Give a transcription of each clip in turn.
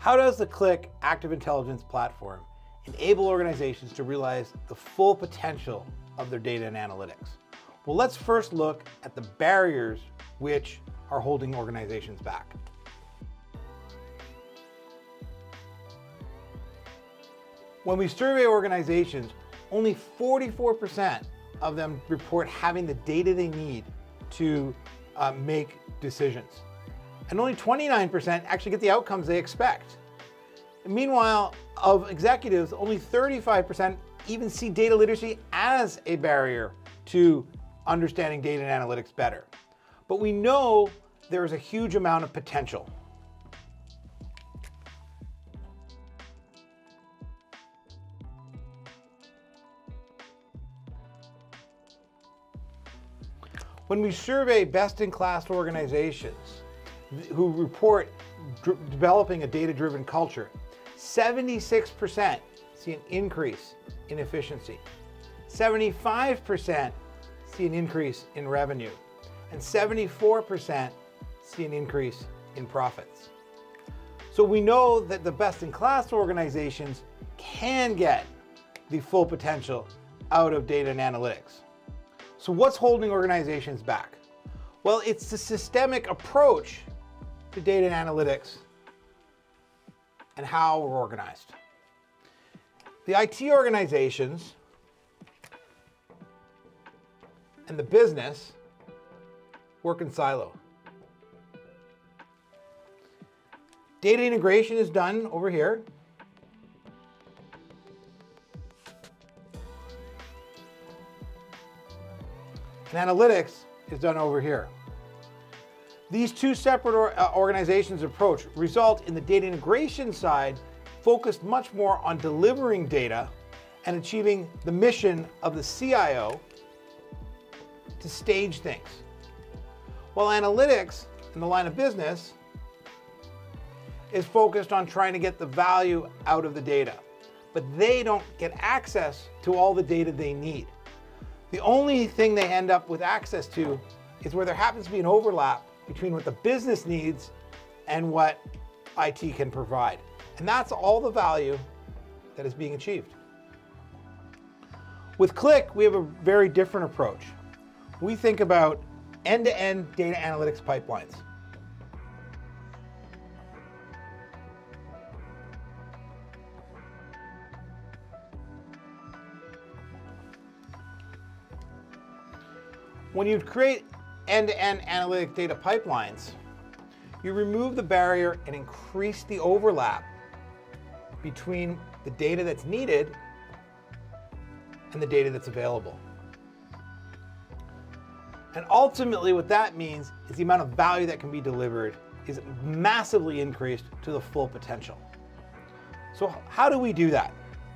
How does the Qlik Active Intelligence platform enable organizations to realize the full potential of their data and analytics? Well, let's first look at the barriers which are holding organizations back. When we survey organizations, only 44% of them report having the data they need to make decisions. And only 29% actually get the outcomes they expect. And meanwhile, of executives, only 35% even see data literacy as a barrier to understanding data and analytics better. But we know there is a huge amount of potential. When we survey best-in-class organizations who report developing a data-driven culture, 76% see an increase in efficiency, 75% see an increase in revenue, and 74% see an increase in profits. So we know that the best-in-class organizations can get the full potential out of data and analytics. So what's holding organizations back? Well, it's the systemic approach to data and analytics and how we're organized. The IT organizations and the business work in silo. Data integration is done over here. And analytics is done over here. These two separate organizations' approach result in the data integration side focused much more on delivering data and achieving the mission of the CIO to stage things. While analytics in the line of business is focused on trying to get the value out of the data, but they don't get access to all the data they need. The only thing they end up with access to is where there happens to be an overlap between what the business needs and what IT can provide. And that's all the value that is being achieved. With Qlik, we have a very different approach. We think about end-to-end data analytics pipelines. When you create end-to-end analytic data pipelines, you remove the barrier and increase the overlap between the data that's needed and the data that's available. And ultimately what that means is the amount of value that can be delivered is massively increased to the full potential. So how do we do that?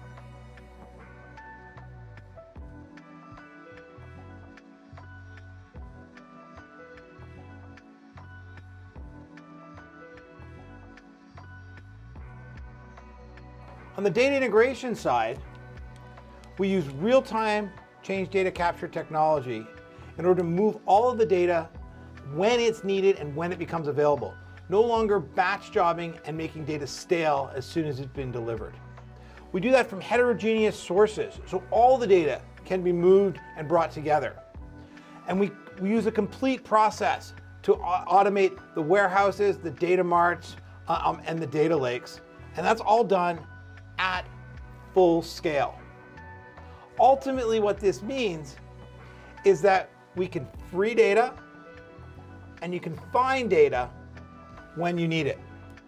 On the data integration side, we use real-time change data capture technology in order to move all of the data when it's needed and when it becomes available. No longer batch jobbing and making data stale as soon as it's been delivered. We do that from heterogeneous sources, so all the data can be moved and brought together. And we use a complete process to automate the warehouses, the data marts, and the data lakes. And that's all done at full scale. Ultimately, what this means is that we can free data and you can find data when you need it.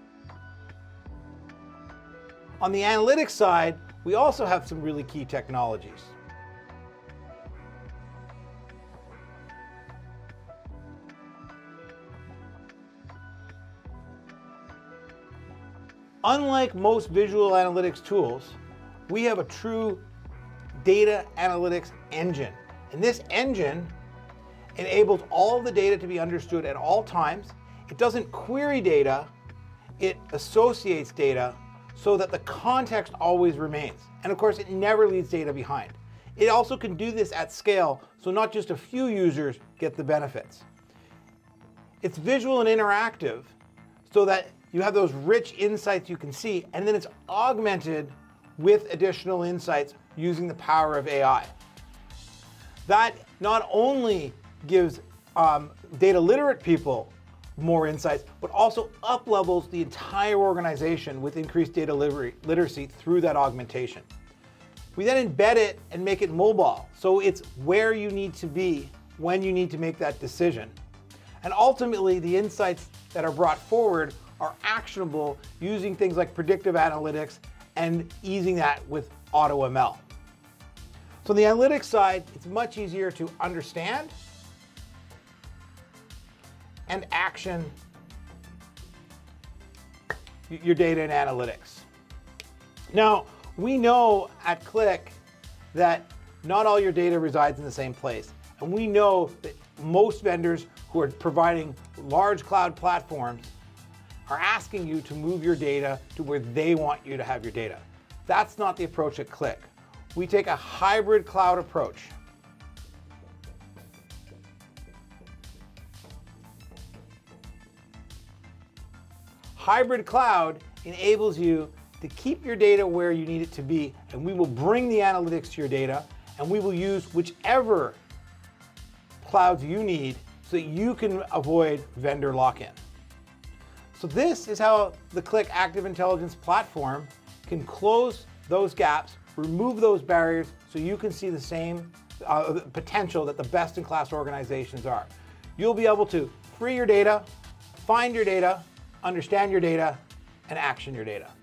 On the analytics side, we also have some really key technologies. Unlike most visual analytics tools, we have a true data analytics engine. And this engine enables all of the data to be understood at all times. It doesn't query data, it associates data so that the context always remains. And of course, it never leaves data behind. It also can do this at scale, so not just a few users get the benefits. It's visual and interactive so that you have those rich insights you can see, and then it's augmented with additional insights using the power of AI. That not only gives data literate people more insights, but also up-levels the entire organization with increased data literacy through that augmentation. We then embed it and make it mobile, so it's where you need to be when you need to make that decision. And ultimately, the insights that are brought forward are actionable using things like predictive analytics and easing that with AutoML. So on the analytics side, it's much easier to understand and action your data and analytics. Now, we know at Qlik that not all your data resides in the same place. And we know that most vendors who are providing large cloud platforms are asking you to move your data to where they want you to have your data. That's not the approach at Qlik. We take a hybrid cloud approach. Hybrid cloud enables you to keep your data where you need it to be, and we will bring the analytics to your data, and we will use whichever clouds you need so that you can avoid vendor lock-in. So this is how the Qlik Active Intelligence platform can close those gaps, remove those barriers, so you can see the same potential that the best-in-class organizations are. You'll be able to free your data, find your data, understand your data, and action your data.